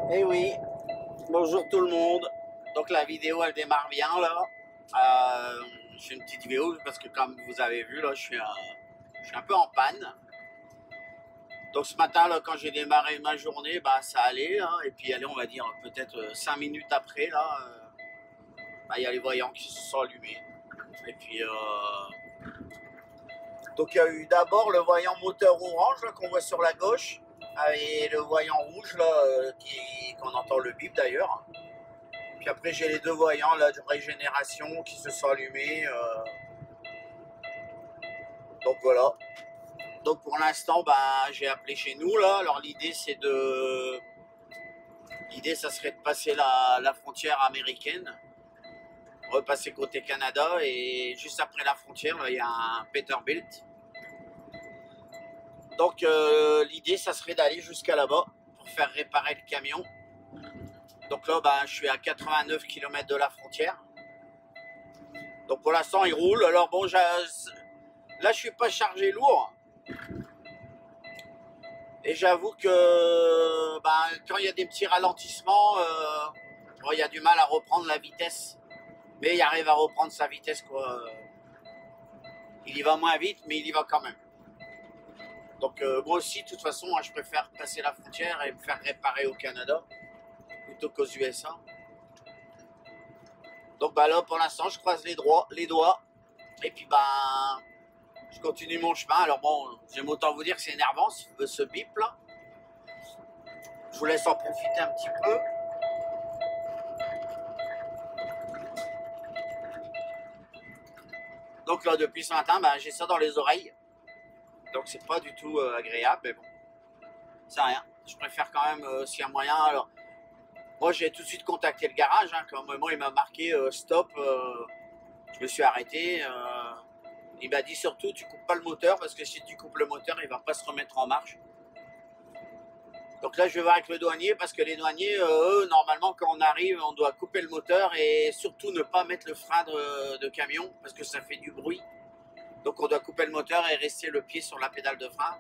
Eh oui, bonjour tout le monde. Donc la vidéo elle démarre bien là. Je fais une petite vidéo parce que comme vous avez vu là, je suis un peu en panne. Donc ce matin là, quand j'ai démarré ma journée, bah ça allait. Hein, et puis allez, on va dire peut-être 5 minutes après là, bah, y a les voyants qui se sont allumés. Et puis donc il y a eu d'abord le voyant moteur orange qu'on voit sur la gauche. Et le voyant rouge là, qu'on entend le bip d'ailleurs. Puis après j'ai les deux voyants là de régénération qui se sont allumés. Donc voilà. Donc pour l'instant bah, j'ai appelé chez nous là. Alors l'idée ça serait de passer la frontière américaine, repasser côté Canada et juste après la frontière là, il y a un Peterbilt. Donc l'idée ça serait d'aller jusqu'à là-bas pour faire réparer le camion. Donc là bah, je suis à 89 km de la frontière. Donc pour l'instant il roule. Alors bon là je suis pas chargé lourd. Et j'avoue que bah, quand il y a des petits ralentissements, bon, il y a du mal à reprendre la vitesse. Mais il arrive à reprendre sa vitesse quoi. Il y va moins vite mais il y va quand même. Donc moi aussi, de toute façon, moi, je préfère passer la frontière et me faire réparer au Canada plutôt qu'aux USA. Donc bah là, pour l'instant, je croise les doigts. Et puis bah, je continue mon chemin. Alors bon, j'aime autant vous dire que c'est énervant ce bip là. Je vous laisse en profiter un petit peu. Donc là, depuis ce matin, bah, j'ai ça dans les oreilles. Donc c'est pas du tout agréable, mais bon, c'est rien. Je préfère quand même, s'il y a moyen. Alors, moi j'ai tout de suite contacté le garage, hein, quand moment il m'a marqué stop, je me suis arrêté. Il m'a dit surtout tu coupes pas le moteur parce que si tu coupes le moteur il va pas se remettre en marche. Donc là je vais voir avec le douanier parce que les douaniers, eux, normalement quand on arrive on doit couper le moteur et surtout ne pas mettre le frein de camion parce que ça fait du bruit. Donc on doit couper le moteur et rester le pied sur la pédale de frein.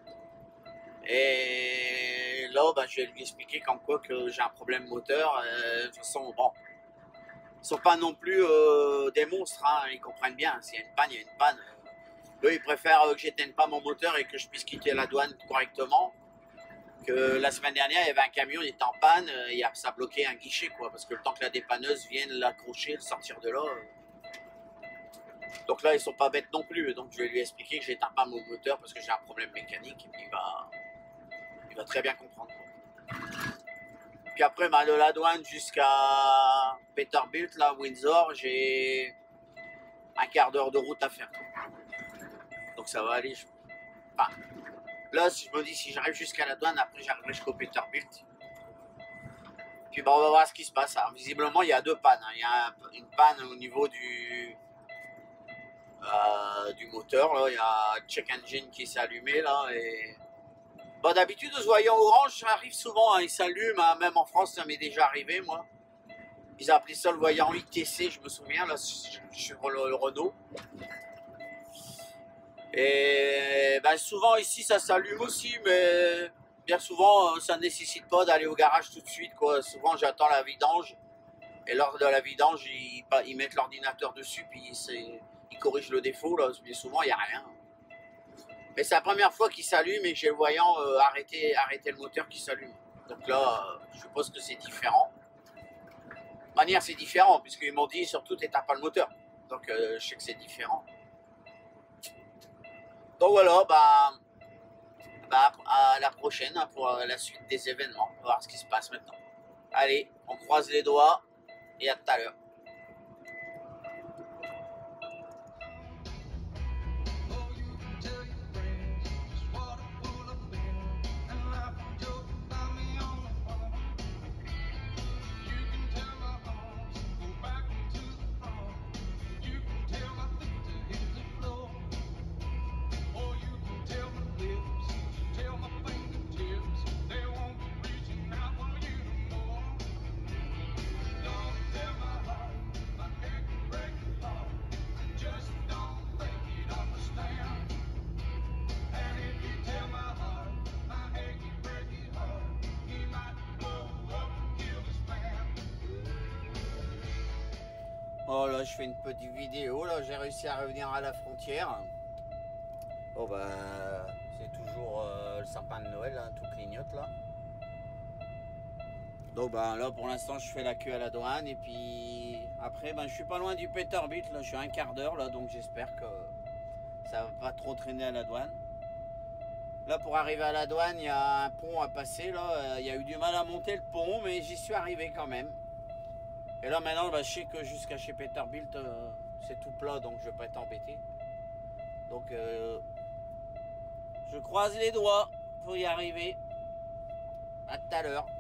Et là, bah, je vais lui expliquer comme quoi que j'ai un problème moteur. De toute façon, bon, ils sont pas non plus des monstres, hein, ils comprennent bien. S'il y a une panne, il y a une panne. Eux, ils préfèrent que j'éteigne pas mon moteur et que je puisse quitter la douane correctement. Que la semaine dernière, il y avait un camion, il était en panne, et ça a bloqué un guichet, quoi, parce que le temps que la dépanneuse vienne l'accrocher, le sortir de là. Donc là, ils sont pas bêtes non plus. Donc je vais lui expliquer que j'éteins pas mon moteur parce que j'ai un problème mécanique et puis il va très bien comprendre. Puis après, bah, de la douane jusqu'à Peterbilt, là, Windsor, j'ai un quart d'heure de route à faire. Donc ça va aller. Enfin, là, si je me dis, si j'arrive jusqu'à la douane, après j'arriverai jusqu'au Peterbilt. Puis bah, on va voir ce qui se passe. Alors, visiblement, il y a deux pannes. Hein. Il y a une panne au niveau du moteur. Là. Il y a le check engine qui s'est allumé là et bon, d'habitude, ce voyant orange, ça arrive souvent, hein, il s'allume, hein, même en France, ça m'est déjà arrivé, moi. Ils appelaient ça le voyant ITC, je me souviens, là, sur le Renault. Et ben, souvent, ici, ça s'allume aussi, mais bien souvent, ça ne nécessite pas d'aller au garage tout de suite, quoi. Souvent, j'attends la vidange, et lors de la vidange, ils mettent l'ordinateur dessus, puis ils corrigent le défaut, là, mais souvent, il n'y a rien. Mais c'est la première fois qu'il s'allume et que j'ai le voyant arrêter le moteur qui s'allume. Donc là, je suppose que c'est différent. De manière, c'est différent, puisqu'ils m'ont dit surtout t'éteins pas le moteur. Donc je sais que c'est différent. Donc voilà, bah, à la prochaine hein, pour la suite des événements. On va voir ce qui se passe maintenant. Allez, on croise les doigts et à tout à l'heure. Oh là, je fais une petite vidéo, là, j'ai réussi à revenir à la frontière. Oh bah, c'est toujours le sapin de Noël, hein, tout clignote là. Donc bah là, pour l'instant, je fais la queue à la douane et puis après, ben, je suis pas loin du Peterbilt, là, je suis à un quart d'heure là, donc j'espère que ça va pas trop traîner à la douane. Là, pour arriver à la douane, il y a un pont à passer, là, il y a eu du mal à monter le pont, mais j'y suis arrivé quand même. Et là maintenant, bah, je sais que jusqu'à chez Peterbilt, c'est tout plat, donc je vais pas être embêté. Donc je croise les doigts pour y arriver. À tout à l'heure.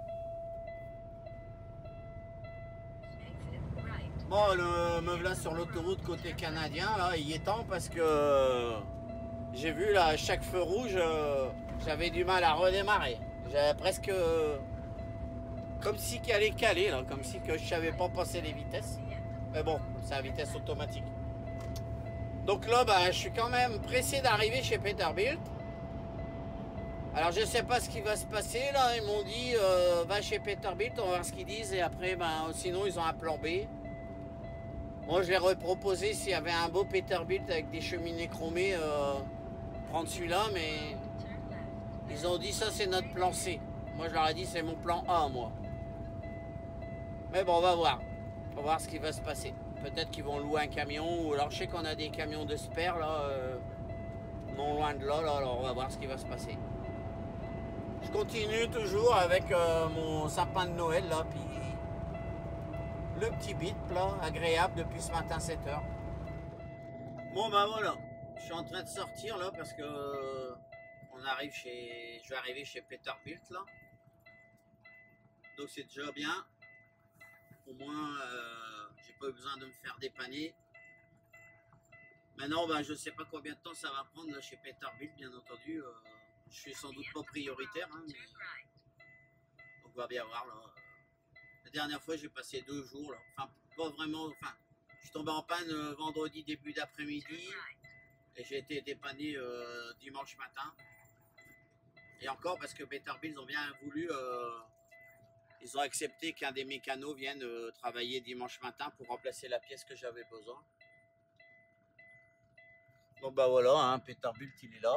Bon, me voilà sur l'autoroute côté canadien, là, il est temps parce que j'ai vu là, à chaque feu rouge, j'avais du mal à redémarrer. J'avais presque comme si qu'elle allait caler, là, comme si que je savais pas passer les vitesses. Mais bon, c'est à vitesse automatique. Donc là, bah, je suis quand même pressé d'arriver chez Peterbilt. Alors je sais pas ce qui va se passer là, ils m'ont dit va chez Peterbilt, on va voir ce qu'ils disent et après ben sinon ils ont un plan B. Moi je leur ai proposé s'il y avait un beau Peterbilt avec des cheminées chromées, prendre celui-là, mais ils ont dit ça c'est notre plan C. Moi je leur ai dit c'est mon plan A moi. Mais bon on va voir ce qui va se passer. Peut-être qu'ils vont louer un camion ou alors je sais qu'on a des camions de spare là, non loin de là, alors on va voir ce qui va se passer. Je continue toujours avec mon sapin de Noël là, puis le petit bit là, agréable depuis ce matin 7h. Bon bah voilà, je suis en train de sortir là parce que je vais arriver chez Peterbilt là. Donc c'est déjà bien. Au moins j'ai pas eu besoin de me faire dépanner. Maintenant bah, je sais pas combien de temps ça va prendre là chez Peterbilt bien entendu. Je suis sans doute pas prioritaire, hein, mais on va bien voir là. La dernière fois j'ai passé 2 jours là. Enfin pas vraiment, enfin je suis tombé en panne vendredi début d'après-midi et j'ai été dépanné dimanche matin. Et encore parce que Peterbilt ils ont bien voulu, ils ont accepté qu'un des mécanos vienne travailler dimanche matin pour remplacer la pièce que j'avais besoin. Donc bah voilà, hein, Peterbilt il est là.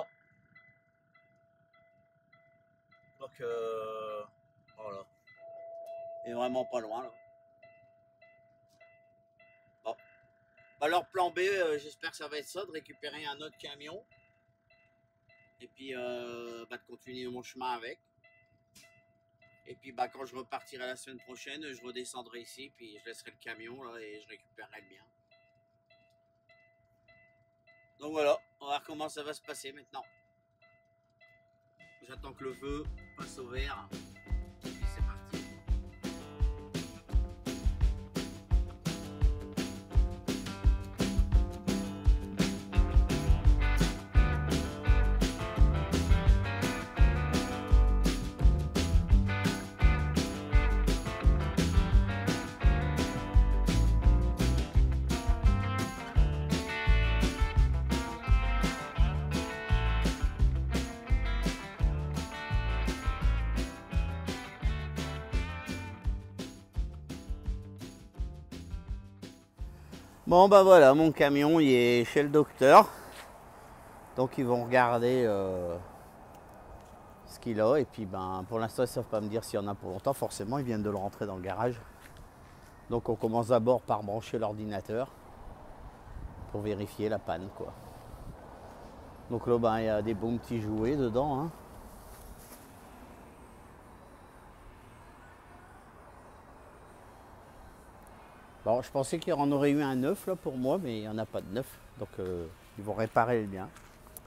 Donc voilà. Il est vraiment pas loin là. Bon. Alors plan B, j'espère que ça va être ça, de récupérer un autre camion. Et puis bah, de continuer mon chemin avec. Et puis bah, quand je repartirai la semaine prochaine, je redescendrai ici, puis je laisserai le camion là, et je récupérerai le bien. Donc voilà, on va voir comment ça va se passer maintenant. J'attends que le feu passe au vert. Et puis c'est parti. Bon bah voilà, mon camion il est chez le docteur. Donc ils vont regarder ce qu'il a. Et puis ben pour l'instant ils ne savent pas me dire s'il y en a pour longtemps. Forcément ils viennent de le rentrer dans le garage. Donc on commence d'abord par brancher l'ordinateur pour vérifier la panne quoi. Donc là ben, il y a des bons petits jouets dedans. Hein. Bon, je pensais qu'il y en aurait eu un neuf là pour moi, mais il n'y en a pas de neuf. Donc ils vont réparer le bien.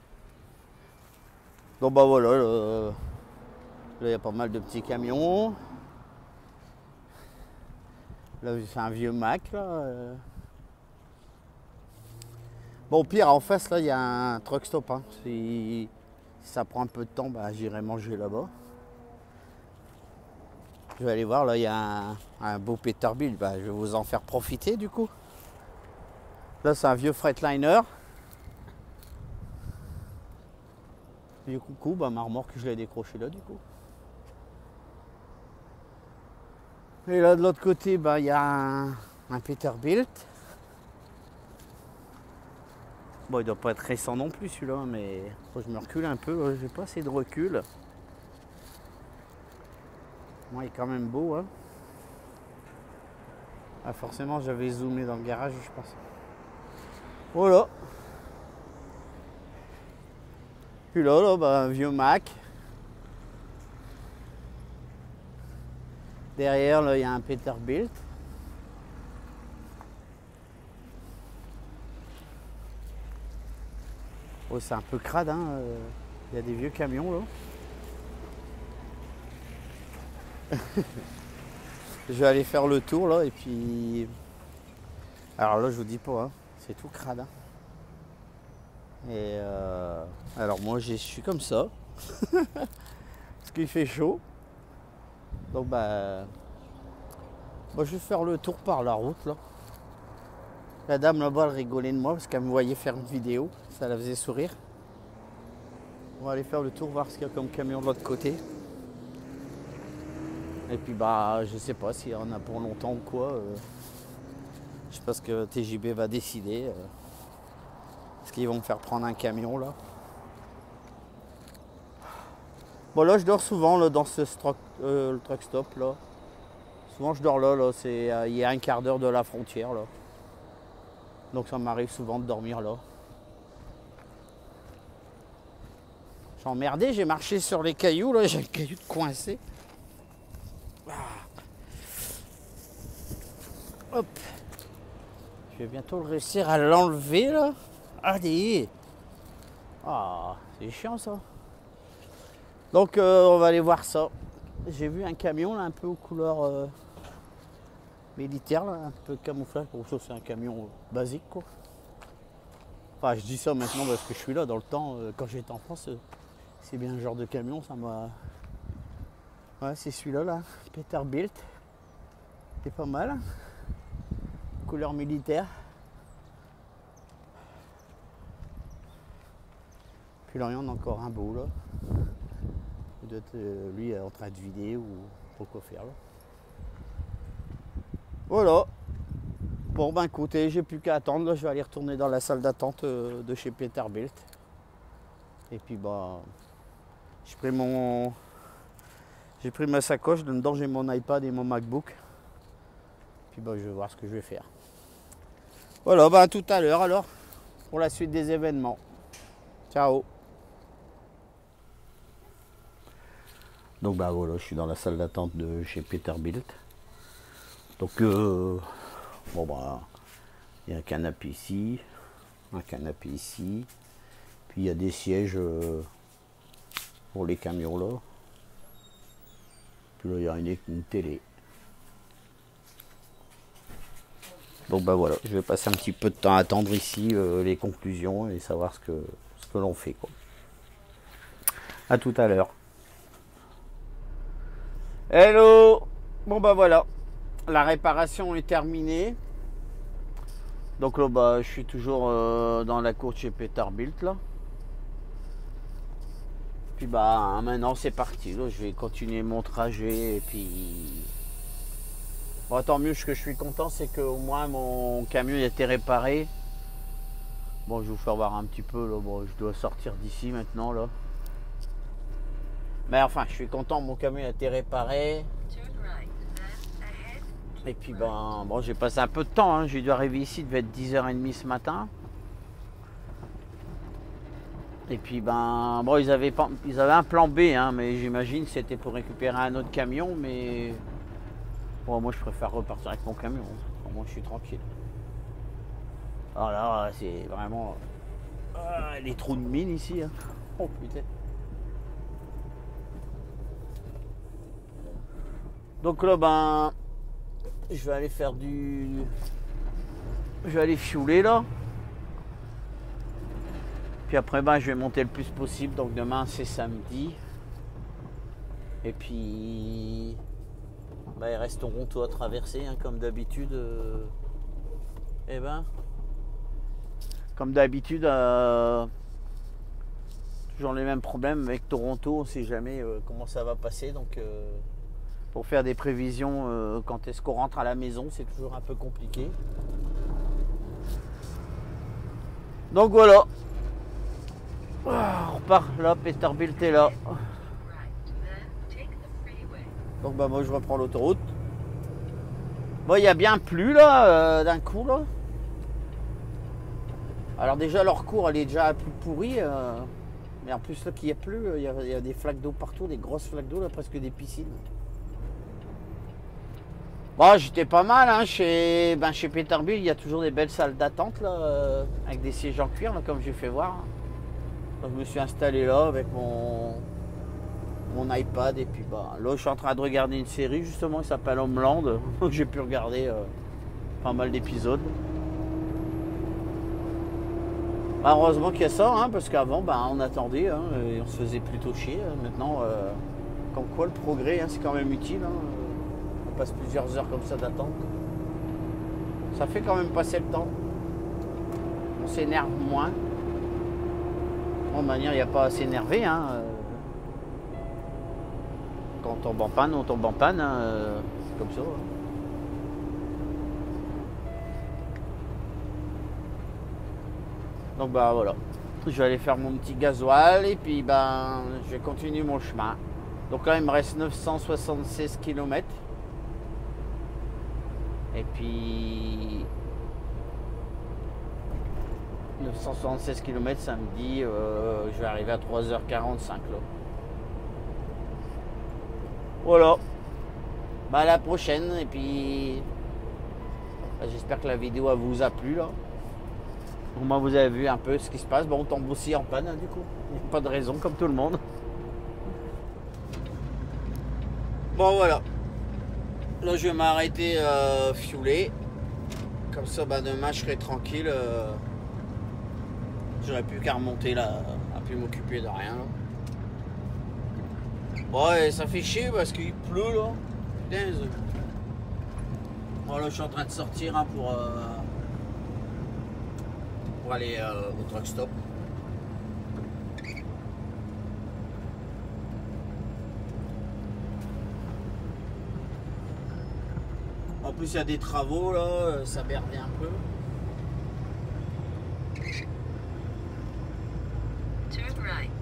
Donc bah voilà, là il y a pas mal de petits camions. Là c'est un vieux Mac là. Bon au pire en face là il y a un truck stop. Hein. Si ça prend un peu de temps, bah, j'irai manger là-bas. Je vais aller voir, là il y a un beau Peterbilt, bah, je vais vous en faire profiter du coup. Là c'est un vieux Freightliner. Du coup, bah, ma remorque je l'ai décroché là du coup. Et là de l'autre côté, bah, il y a Un Peterbilt. Bon, il doit pas être récent non plus celui-là, mais faut que je me recule un peu. J'ai pas assez de recul. Moi, il est quand même beau, hein. Ah, forcément, j'avais zoomé dans le garage, je pense. Voilà. Puis là, bah, un vieux Mac. Derrière, là, il y a un Peterbilt. Oh, c'est un peu crade, hein. Il y a des vieux camions, là. Je vais aller faire le tour, là, et puis... Alors là, je vous dis pas, hein, c'est tout crade, hein. Et alors moi, je suis comme ça. Parce qu'il fait chaud. Donc, bah... Moi, je vais faire le tour par la route, là. La dame là-bas, elle rigolait de moi parce qu'elle me voyait faire une vidéo. Ça la faisait sourire. On va aller faire le tour, voir ce qu'il y a comme camion de l'autre côté. Et puis, bah, je sais pas s'il y en a pour longtemps ou quoi. Je sais pas ce que TJB va décider. Est-ce qu'ils vont me faire prendre un camion, là? Bon, là, je dors souvent là, dans ce le truck stop, là. Souvent, je dors là. Il y a un quart d'heure de la frontière, là. Donc ça m'arrive souvent de dormir là. J'ai emmerdé, j'ai marché sur les cailloux là, j'ai le caillou coincé. Ah. Hop. Je vais bientôt réussir à l'enlever là. Allez. Ah, c'est chiant ça. Donc on va aller voir ça. J'ai vu un camion là, un peu aux couleurs militaires, là, un peu camouflage. Pour ça c'est un camion basique quoi. Enfin, je dis ça maintenant parce que je suis là. Dans le temps, quand j'étais en France, c'est bien un genre de camion. Ça m'a. Ouais, c'est celui-là, là. Peterbilt. C'est pas mal. Couleur militaire. Puis là, il y en a encore un beau, là. Il doit être, lui, en train de vider ou pour quoi faire, là. Voilà. Bon, ben écoutez, j'ai plus qu'à attendre. Là, je vais aller retourner dans la salle d'attente de chez Peterbilt. Et puis, bah, j'ai pris ma sacoche. Dedans, j'ai mon iPad et mon MacBook. Puis, bah, je vais voir ce que je vais faire. Voilà, bah, à tout à l'heure alors, pour la suite des événements. Ciao. Donc, bah, voilà, je suis dans la salle d'attente de chez Peterbilt. Donc, bon bah, il y a un canapé ici, puis il y a des sièges pour les camions là. Puis là il y a une télé. Donc bah voilà, je vais passer un petit peu de temps à attendre ici les conclusions et savoir ce que l'on fait quoi. À tout à l'heure. Hello. Bon bah voilà. La réparation est terminée. Donc là, bah, je suis toujours dans la cour de chez Peterbilt là. Puis bah maintenant c'est parti. Là, je vais continuer mon trajet et puis. Bon, tant mieux. Ce que je suis content, c'est qu'au moins mon camion a été réparé. Bon, je vais vous faire voir un petit peu là. Bon, je dois sortir d'ici maintenant là. Mais enfin, je suis content. Mon camion a été réparé. Et puis ben, bon, j'ai passé un peu de temps, hein. J'ai dû arriver ici, il devait être 10h30 ce matin. Et puis ben, bon, ils avaient un plan B, hein, mais j'imagine que c'était pour récupérer un autre camion, mais bon, moi je préfère repartir avec mon camion, hein. Moi je suis tranquille. Alors là, c'est vraiment les trous de mine ici, hein. Oh putain. Donc là, ben, je vais aller faire je vais aller fiouler là. Puis après, ben, je vais monter le plus possible. Donc demain, c'est samedi. Et puis, ben, il reste Toronto à traverser, hein, comme d'habitude. Eh ben, comme d'habitude, toujours les mêmes problèmes avec Toronto. On ne sait jamais comment ça va passer. Donc, Pour faire des prévisions quand est-ce qu'on rentre à la maison, c'est toujours un peu compliqué. Donc voilà. On repart là, Peterbilt est là. Donc bah moi je reprends l'autoroute. Bon, il y a bien plu là, d'un coup là. Alors déjà leur cours elle est déjà plus pourrie. Mais en plus là qu'il y a plu, il y a des flaques d'eau partout, des grosses flaques d'eau là, presque des piscines. Bon, j'étais pas mal hein, chez Peterbilt, il y a toujours des belles salles d'attente là, avec des sièges en cuir là, comme j'ai fait voir. Donc, je me suis installé là avec mon iPad et puis bah là je suis en train de regarder une série justement qui s'appelle Homeland. Donc j'ai pu regarder pas mal d'épisodes. Bah, heureusement qu'il y a ça hein, parce qu'avant bah, on attendait hein, et on se faisait plutôt chier. Maintenant comme quoi le progrès hein, c'est quand même utile. Hein. On passe plusieurs heures comme ça d'attente. Ça fait quand même passer le temps. On s'énerve moins. Bon, de manière il n'y a pas à s'énerver hein. Quand on tombe en panne, on tombe en panne, hein, comme ça. Hein. Donc bah voilà, je vais aller faire mon petit gasoil et puis ben je vais continuer mon chemin. Donc là il me reste 976 km. Et puis 976 km samedi, je vais arriver à 3h45 là. Voilà. Bah à la prochaine et puis bah, j'espère que la vidéo vous a plu là. Au moins vous avez vu un peu ce qui se passe. Bon on tombe aussi en panne hein, du coup. Il n'y a pas de raison comme tout le monde. Bon voilà. Là je vais m'arrêter fiouler. Comme ça bah demain je serai tranquille. J'aurais plus qu'à remonter là, à plus m'occuper de rien là. Ouais, ça fait chier parce qu'il pleut là. Putain, voilà, je suis en train de sortir hein, pour aller au truck stop. En plus, il y a des travaux là, ça berdait un peu. Turn right.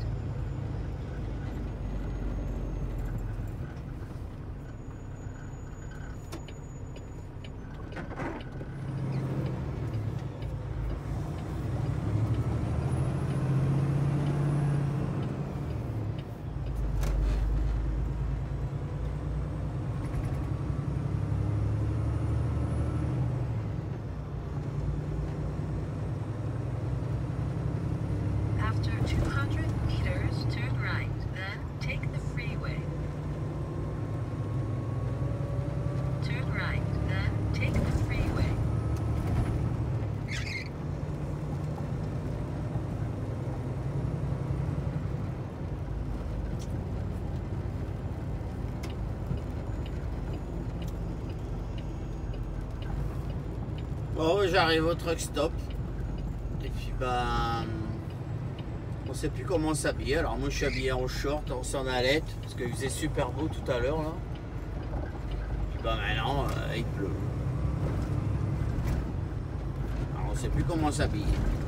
Bon, j'arrive au truck stop. Et puis ben on sait plus comment s'habiller. Alors moi je suis habillé en short, en sandalette, parce qu'il faisait super beau tout à l'heure là. Puis ben maintenant il pleut. Alors on sait plus comment s'habiller.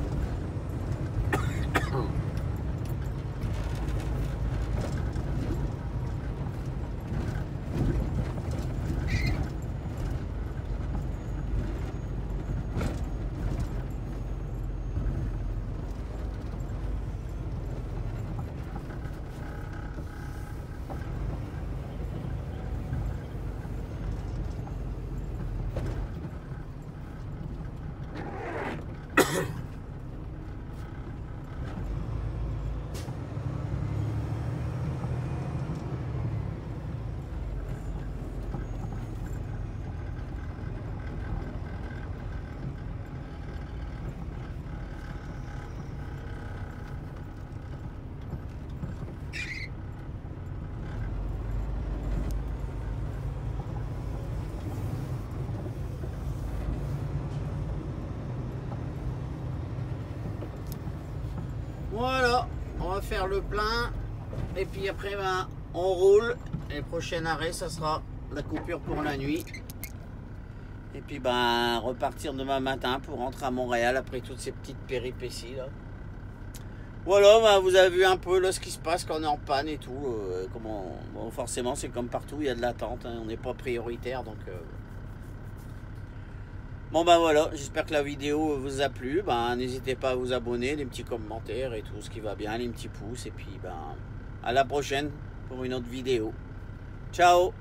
Voilà, on va faire le plein et puis après ben, on roule et le prochain arrêt ça sera la coupure pour la nuit. Et puis ben repartir demain matin pour rentrer à Montréal après toutes ces petites péripéties là. Voilà, ben, vous avez vu un peu là, ce qui se passe quand on est en panne et tout. Bon, forcément c'est comme partout, il y a de l'attente, hein, on n'est pas prioritaire donc... Bon ben voilà, j'espère que la vidéo vous a plu. Ben, n'hésitez pas à vous abonner, des petits commentaires et tout ce qui va bien, les petits pouces. Et puis ben à la prochaine pour une autre vidéo. Ciao!